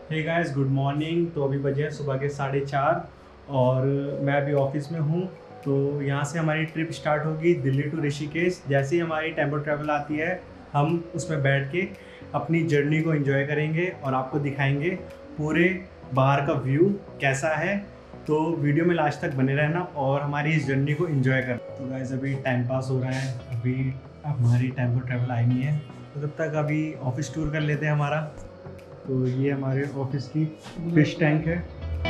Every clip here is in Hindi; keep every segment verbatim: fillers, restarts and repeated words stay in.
Hey guys, good morning. तो अभी बजे हैं सुबह के साढ़े चार और मैं अभी ऑफिस में हूँ। तो यहाँ से हमारी ट्रिप स्टार्ट होगी दिल्ली टू ऋषिकेश। जैसे ही हमारी टेम्पो ट्रैवल आती है हम उसमें बैठ के अपनी जर्नी को एंजॉय करेंगे और आपको दिखाएंगे पूरे बाहर का व्यू कैसा है। तो वीडियो में लास्ट तक बने रहना और हमारी इस जर्नी को एंजॉय करना। तो गाइस अभी टाइम पास हो रहा है, अभी हमारी टेम्पो ट्रैवल आई नहीं है, तो तब तक अभी ऑफिस टूर कर लेते हैं हमारा। तो ये हमारे ऑफिस की फिश टैंक है।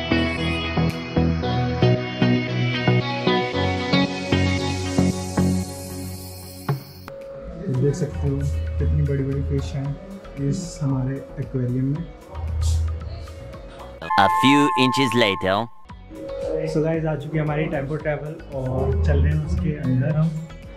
देख सकते हो कितनी बड़ी बड़ी फिश हैं इस हमारे एक्वेरियम में। A few inches later. So guys आ चुकी है हमारी टेम्पो ट्रैवल और चल रहे हैं उसके अंदर हम।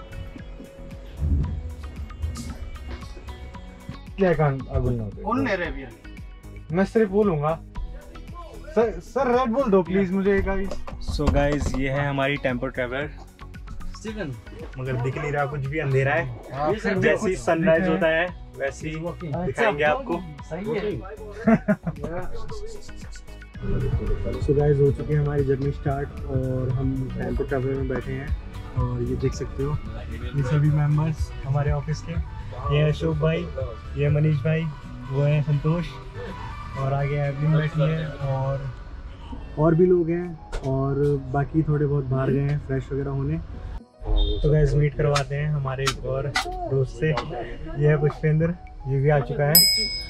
मैं सिर्फ बोलूंगा सर सर रेड बुल दो प्लीज मुझे एक आगे। सो गाइस ये है हमारी टेम्पो ट्रैवलर स्टीवन, मगर दिख नहीं रहा, कुछ भी अंधेरा है। जैसे सनराइज होता है वैसे ही दिखाएंगे आपको। सो गाइस हो चुकी है हमारी जर्नी स्टार्ट और हम टेम्पो ट्रैवलर में बैठे हैं और ये देख सकते हो ये सभी मेंबर्स हमारे ऑफिस के। ये है अशोक भाई, ये है मनीष भाई, वो है संतोष और आगे एवलिन बैठी है और और भी लोग हैं और बाकी थोड़े बहुत बाहर गए हैं फ्रेश वगैरह होने। तो गाइस मीट करवाते हैं हमारे एक और दोस्त से। ये है पुष्पेंद्र, ये भी आ चुका है।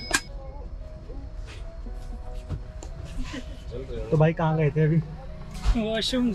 तो भाई कहाँ गए थे अभी? वॉशरूम।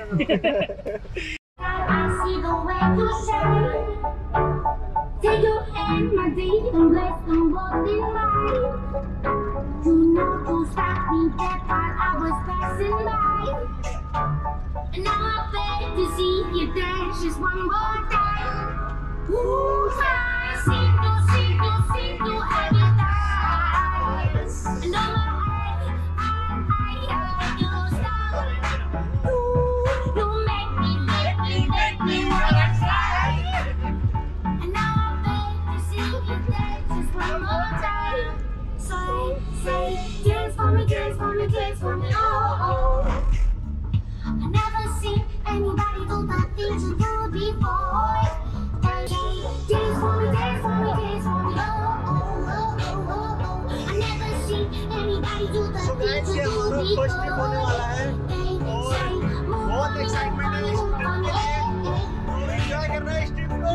फर्स्ट ट्रिप होने वाला है और बहुत एक्साइटमेंट है इस ट्रिप के लिए। एंजॉय कर रहे हैं इस ट्रिप को।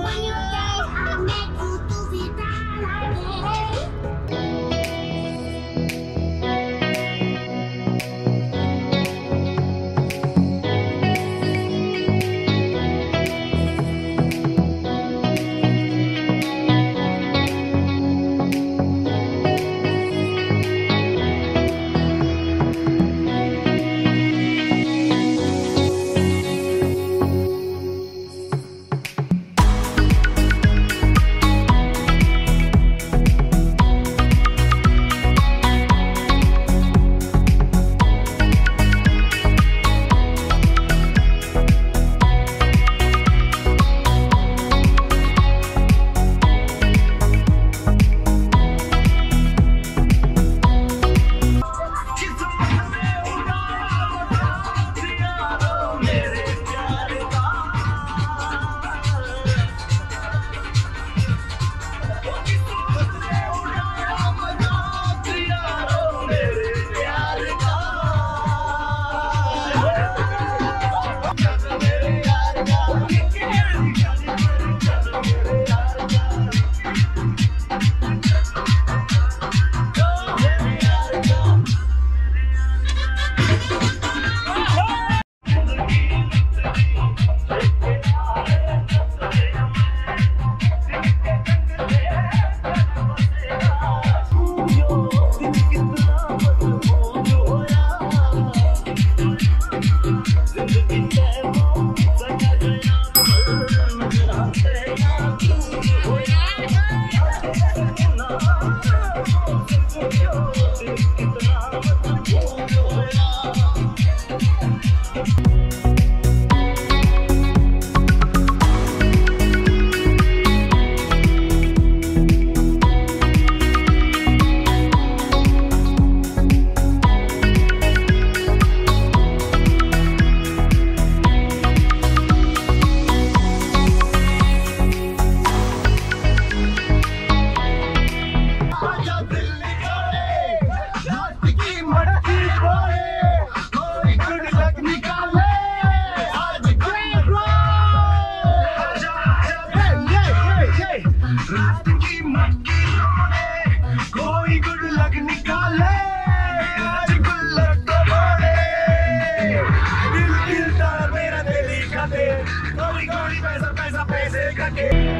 रात की मक्की तोड़े, कोई गुड लक निकाले, आज गुल्लक तो बोले, दिल खिलता मेरा दिल का दिल, कौड़ी कौड़ी पैसा पैसा पैसे का खेल।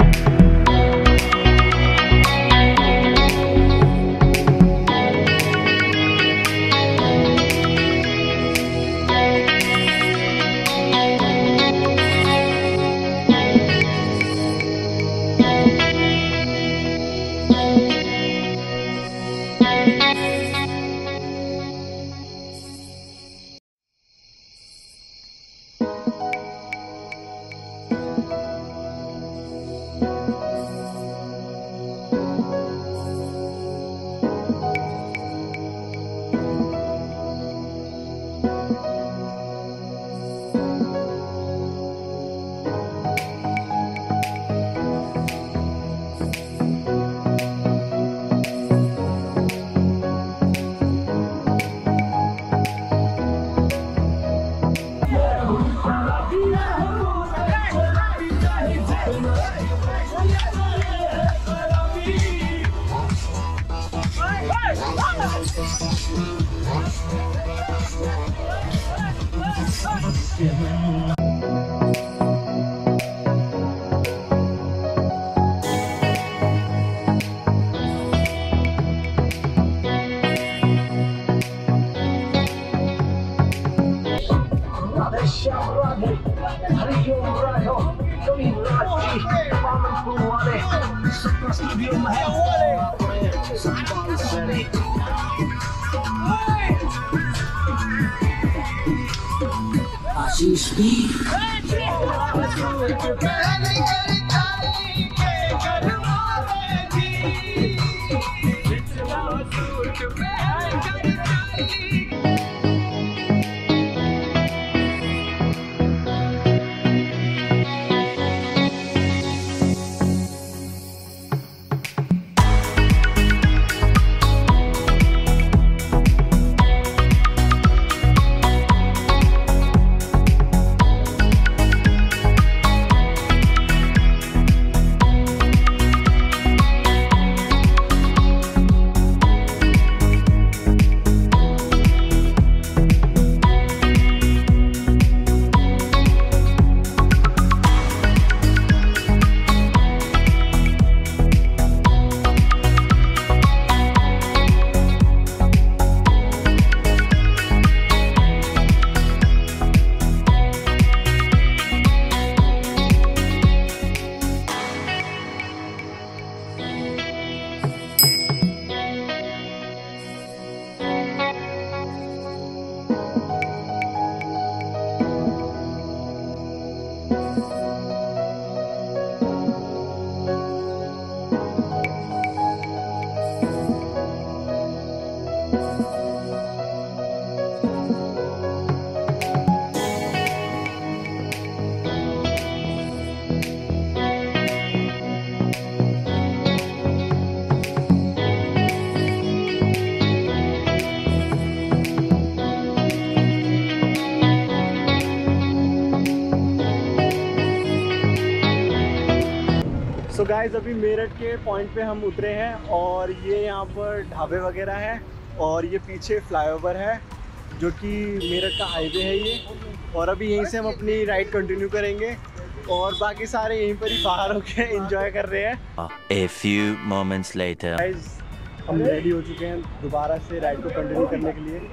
सो गाइस अभी मेरठ के पॉइंट पे हम उतरे हैं और ये यहाँ पर ढाबे वगैरह हैं और ये पीछे फ्लाईओवर है जो कि मेरठ का हाईवे है ये, और अभी यहीं से हम अपनी राइड कंटिन्यू करेंगे और बाकी सारे यहीं पर ही बाहर होके एंजॉय कर रहे हैं। A few moments later. Guys हम रेडी हो चुके हैं दोबारा से राइड को कंटिन्यू करने के लिए।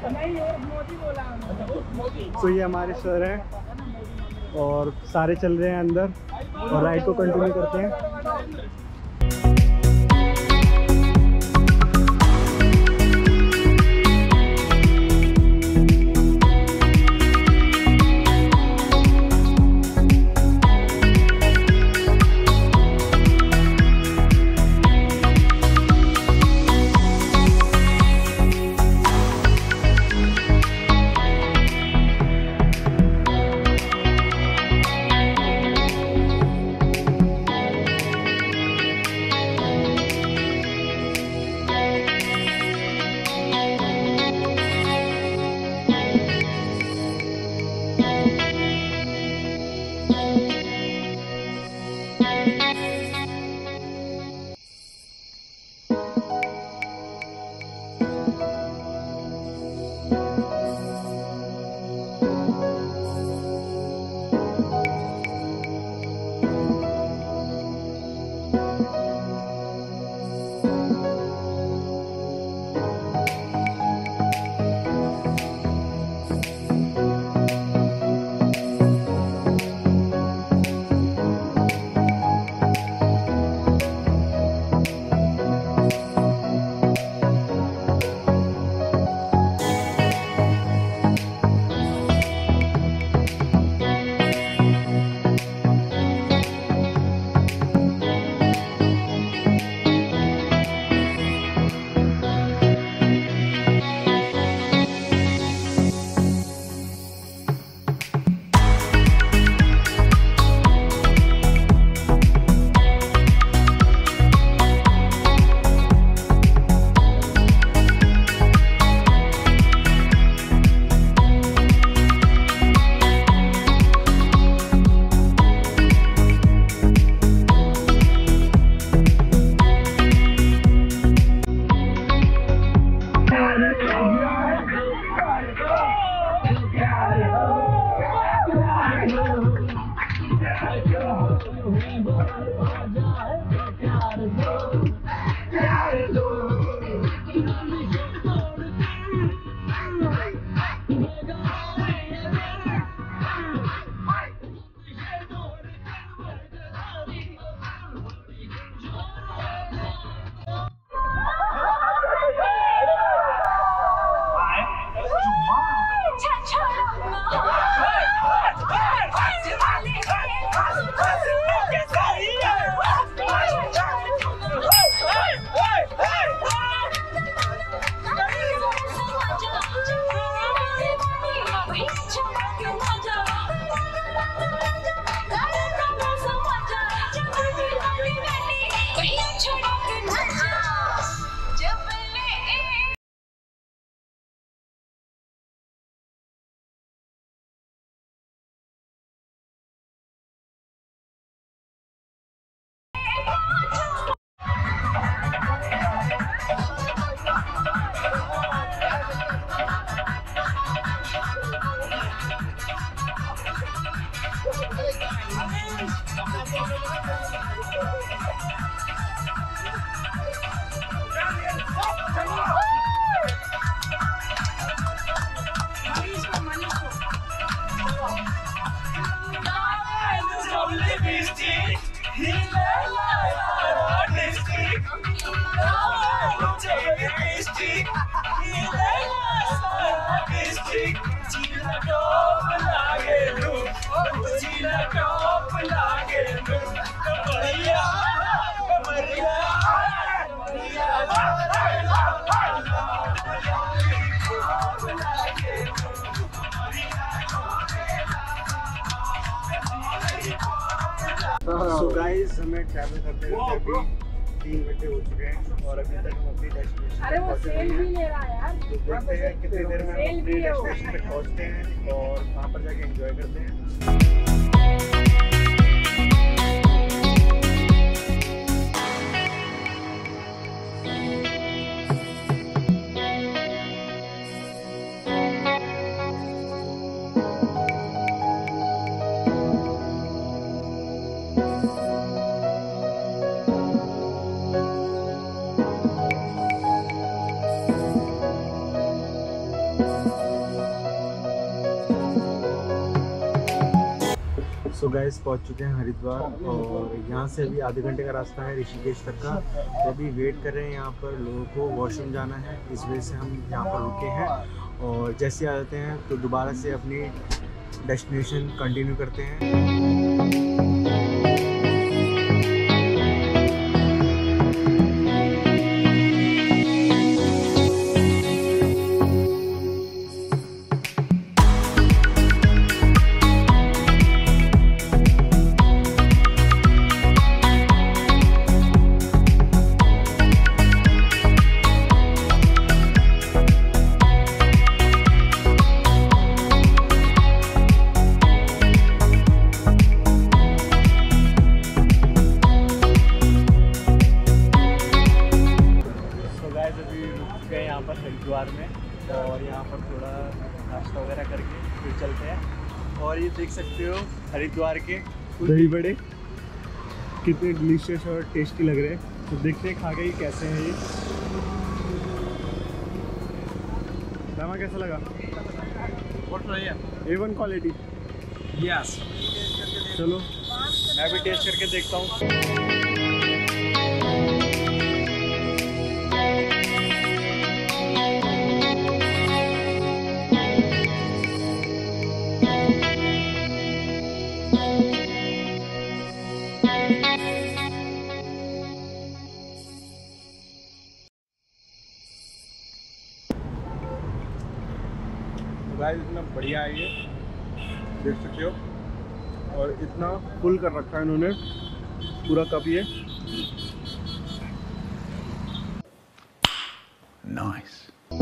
तो ये हमारे सर हैं और सारे चल रहे हैं अंदर और राइड को कंटिन्यू करते हैं। ट्रैवल करते हुए अभी तीन घंटे हो चुके हैं और अभी तक हम अपनी डेस्टिनेशन अरे पे वो पहुंचे सेल नहीं भी हैं। ले रहा है यार। तो देखते हैं कितनी देर में हम सेल अपनी भी है वो। डेस्टिनेशन पे पहुंचते हैं और वहाँ पर जाके एंजॉय करते हैं। सो गाइस पहुंच चुके हैं हरिद्वार और यहाँ से अभी आधे घंटे का रास्ता है ऋषिकेश तक का। तो अभी वेट कर रहे हैं यहाँ पर लोगों को, वॉशरूम जाना है, इस वजह से हम यहाँ पर रुके हैं और जैसे आ जाते हैं तो दोबारा से अपनी डेस्टिनेशन कंटिन्यू करते हैं। यहाँ पर हरिद्वार में और यहाँ पर थोड़ा नाश्ता वगैरह करके फिर चलते हैं। और ये देख सकते हो हरिद्वार के दही बड़े कितने डिलीशियस और टेस्टी लग रहे हैं। तो देखते हैं खा के ही कैसे हैं ये। दामा कैसा लगा? ए वन क्वालिटी। यस, चलो मैं भी टेस्ट करके देखता हूँ। गाइस इतना बढ़िया है ये, देख सकते हो। और इतना फुल कर रखा है इन्होंने पूरा कप ये। नाइस।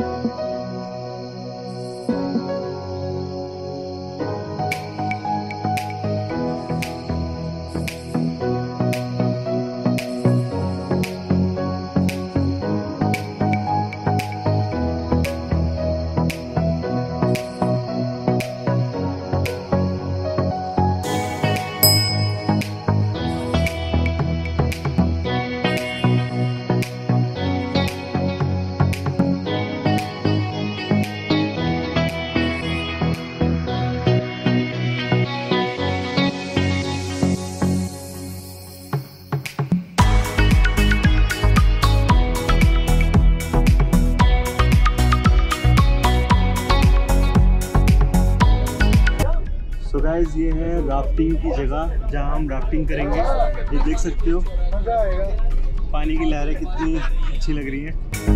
सो गाइस ये है राफ्टिंग की जगह जहां हम राफ्टिंग करेंगे। ये देख सकते हो मजा आएगा। पानी की लहरें कितनी अच्छी लग रही हैं।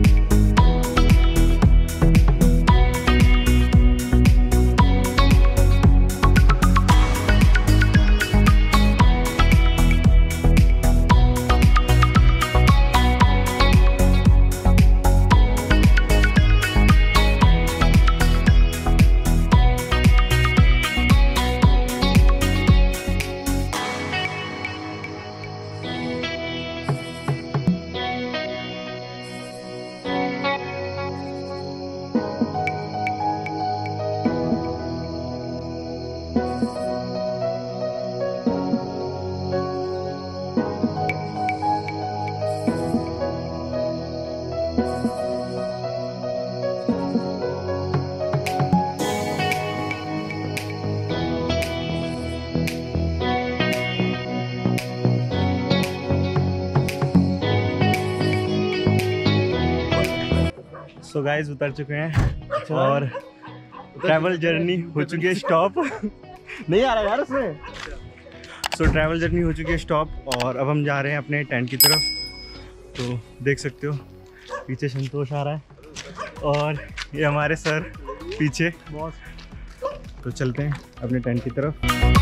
सो so गाइस उतर चुके हैं और ट्रैवल जर्नी हो चुकी है स्टॉप। नहीं आ रहा यार उसमें। सो ट्रैवल जर्नी हो चुकी है स्टॉप और अब हम जा रहे हैं अपने टेंट की तरफ। तो देख सकते हो पीछे संतोष आ रहा है और ये हमारे सर पीछे। तो चलते हैं अपने टेंट की तरफ।